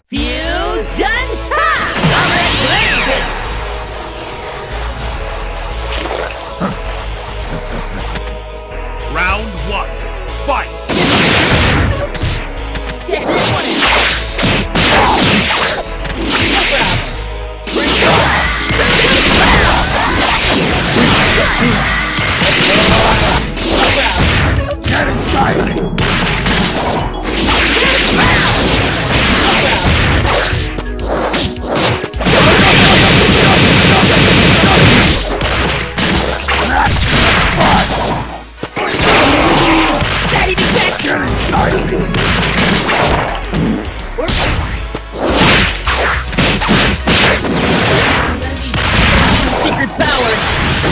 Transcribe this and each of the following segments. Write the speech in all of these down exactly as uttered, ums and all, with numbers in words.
Fusion! Ha! Round one, fight! Check this one out! No problem! Bring it on! No problem! Get inside me! Daddy, be back! Get inside me! We're secret powers!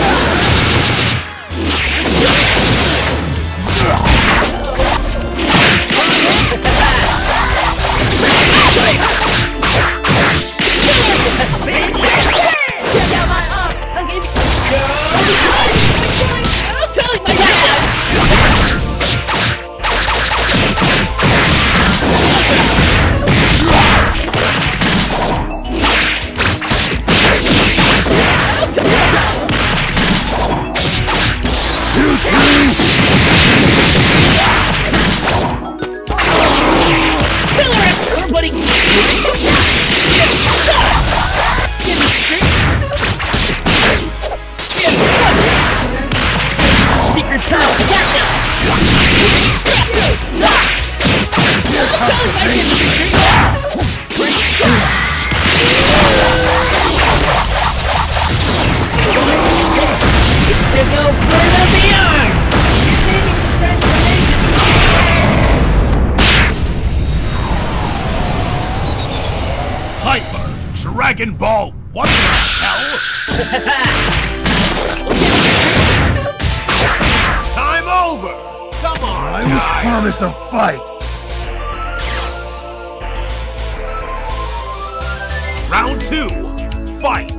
Check out my arm! I'll give you... I'm telling my dad! Hyper Dragon Ball, what the hell? Time over! Come on, I was guys. promised a fight! Round two, fight!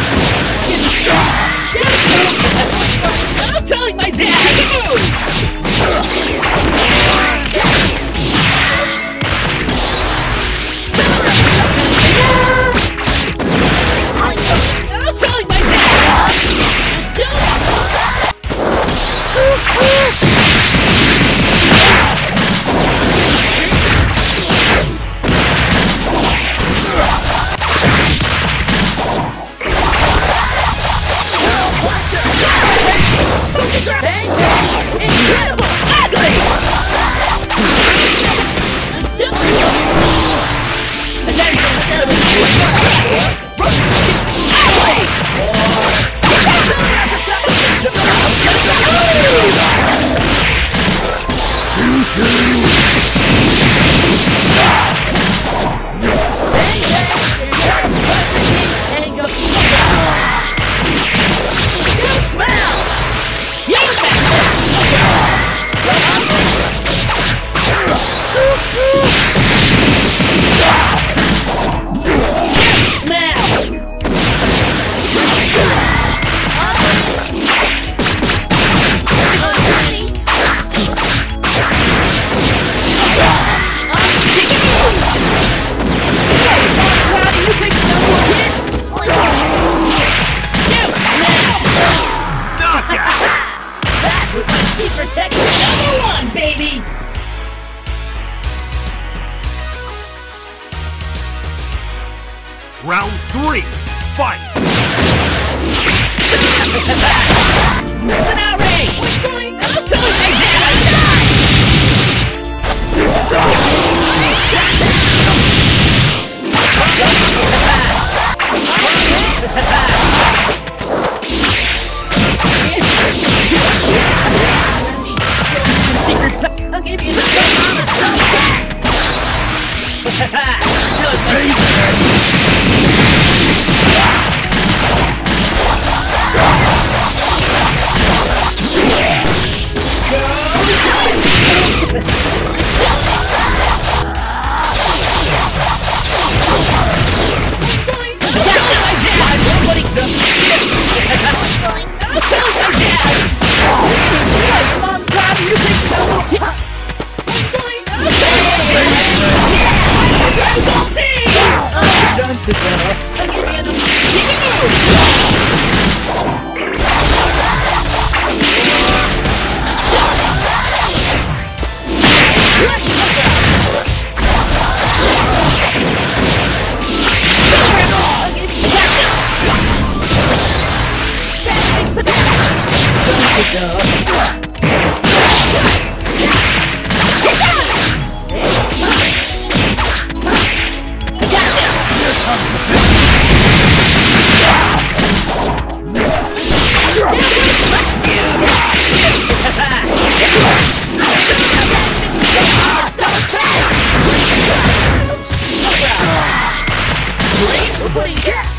I'm telling my dad! I'm telling my dad! Incredible! Ugly! I'm still... Round three, fight! Listen out, Ray! What's going on? I'll tell you, I'll give you Dragon Ball Z! please!